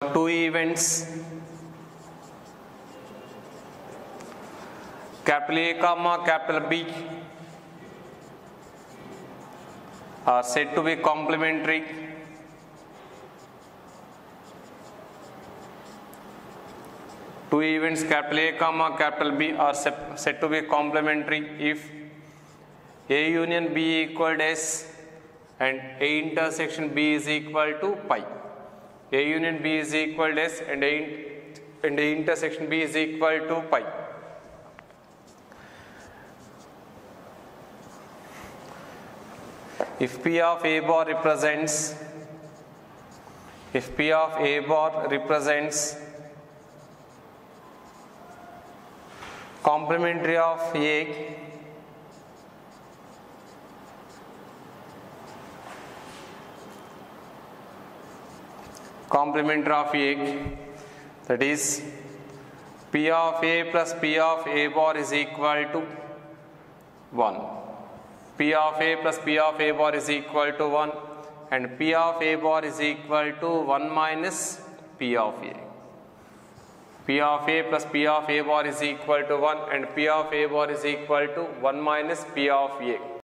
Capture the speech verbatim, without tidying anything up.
two events, capital A comma capital B, are said to be complementary. Two events capital A comma capital B are said to be complementary if A union B equal to S and A intersection B is equal to pi. A union B is equal to S and A, and A intersection B is equal to pi. If P of A bar represents, if P of A bar represents complementary of A, complementary of A, that is P of A plus P of A bar is equal to one. P of A plus P of A bar is equal to one and P of A bar is equal to one minus P of A. P of A plus P of A bar is equal to one and P of A bar is equal to one minus P of A.